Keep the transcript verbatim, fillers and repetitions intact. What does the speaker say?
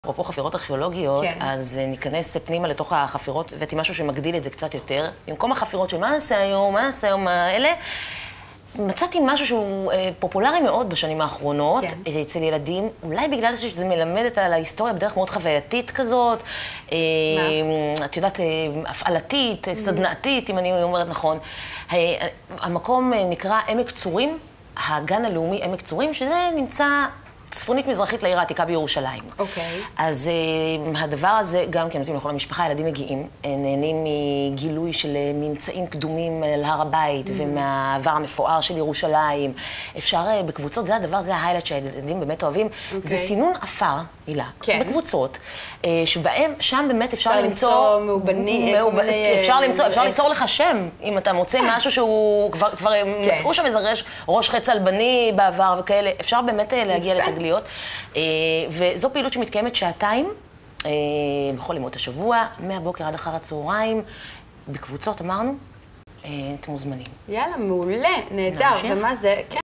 אפרופו חפירות ארכיאולוגיות, כן. אז ניכנס פנימה לתוך החפירות, והייתי משהו שמגדיל את זה קצת יותר. במקום החפירות של מה נעשה היום, מה נעשה היום האלה, מצאתי משהו שהוא אה, פופולרי מאוד בשנים האחרונות, כן. אצל ילדים, אולי בגלל שזה מלמד על ההיסטוריה בדרך מאוד חווייתית כזאת, אה, את יודעת, אה, הפעלתית, mm-hmm. סדנאתית, אם אני אומרת נכון. אה, המקום נקרא עמק צורים, הגן הלאומי עמק צורים, שזה נמצא צפונית מזרחית לעיר העתיקה בירושלים. אוקיי. אז uh, הדבר הזה גם כן נותנים לכל המשפחה, ילדים מגיעים, נהנים מגילוי של ממצאים קדומים על הר הבית mm-hmm. ומהעבר המפואר של ירושלים. אפשר uh, בקבוצות, זה הדבר, זה ההיילייט שהילדים באמת אוהבים. Okay. זה סינון עפר, הילה, כן. בקבוצות, uh, שבהם, שם באמת אפשר, אפשר למצוא... למצוא מאובני, מאוב... אפשר למצוא, אפשר ליצור לך שם, אם אתה מוצא משהו שהוא כבר, כבר okay. מצאו שם איזה ראש, ראש חץ אלבני בעבר וכאלה. אפשר באמת להגיע לתגליות. וזו פעילות שמתקיימת שעתיים בכל ימות השבוע, מהבוקר עד אחר הצהריים, בקבוצות אמרנו, אתם מוזמנים. יאללה, מעולה, נהדר, ומה זה?